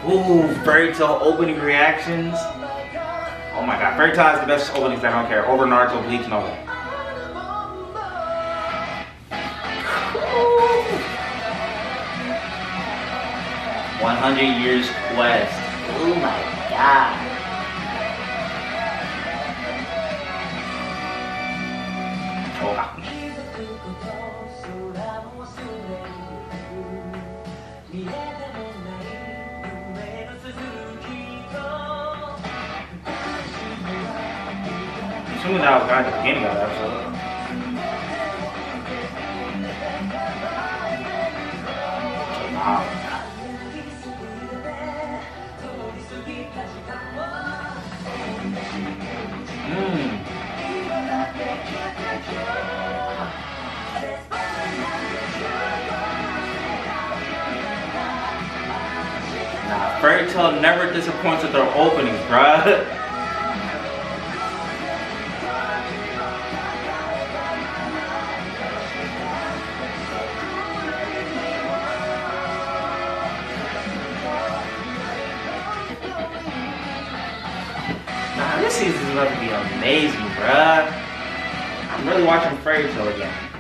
Ooh, Fairy Tail opening reactions. Oh my god, Fairy Tail has the best openings, I don't care. Over Naruto, Bleach, and all that. 100 Years Quest. Oh my god. Oh god. I'm assuming that was kind of the beginning of the episode. Wow. Nah, Fairy Tail never disappoints with their openings, bruh. Nah, this season is about to be amazing, bruh. I'm really watching Fairy Tail again.